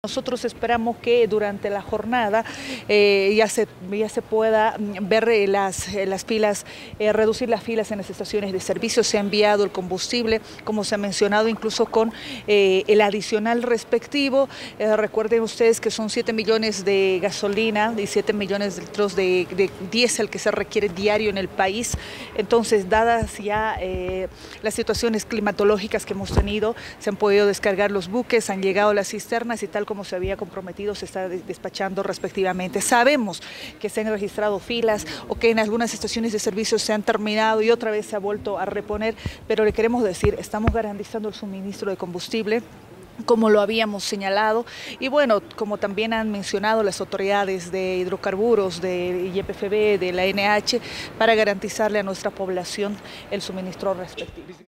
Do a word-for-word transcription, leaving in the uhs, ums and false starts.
Nosotros esperamos que durante la jornada eh, ya, se, ya se pueda ver eh, las, eh, las filas, eh, reducir las filas en las estaciones de servicio. Se ha enviado el combustible, como se ha mencionado, incluso con eh, el adicional respectivo. Eh, recuerden ustedes que son siete millones de gasolina y siete millones de litros de, de diésel que se requiere diario en el país. Entonces, dadas ya eh, las situaciones climatológicas que hemos tenido, se han podido descargar los buques, han llegado las cisternas y tal como se había comprometido, se está despachando respectivamente. Sabemos que se han registrado filas o que en algunas estaciones de servicio se han terminado y otra vez se ha vuelto a reponer, pero le queremos decir, estamos garantizando el suministro de combustible, como lo habíamos señalado, y bueno, como también han mencionado las autoridades de hidrocarburos, de Y P F B, de la N H, para garantizarle a nuestra población el suministro respectivo.